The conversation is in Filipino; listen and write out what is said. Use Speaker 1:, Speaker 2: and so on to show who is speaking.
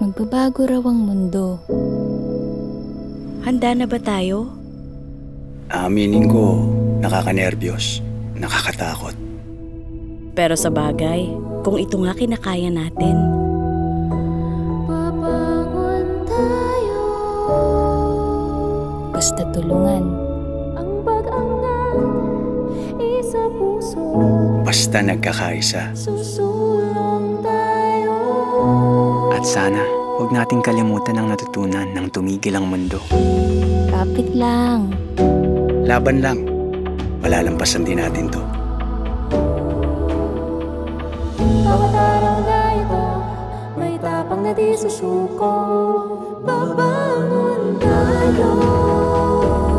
Speaker 1: Magbabago raw ang mundo.
Speaker 2: Handa na ba tayo?
Speaker 3: Aminin ko, nakakanerbiyos, nakakatakot.
Speaker 2: Pero sa bagay, kung ito nga kinakaya natin.
Speaker 1: Babangon tayo. Basta tulungan. Ang pag-angat, isa puso.
Speaker 3: Basta nagkakaisa.
Speaker 1: Susulong tayo.
Speaker 4: At sana, huwag nating kalimutan ang natutunan ng tumigil ang mundo.
Speaker 1: Kapit lang.
Speaker 3: Laban lang. Malalampasan din natin to.
Speaker 1: Bawat araw na ito, may tapang na di susuko. Babangon tayo.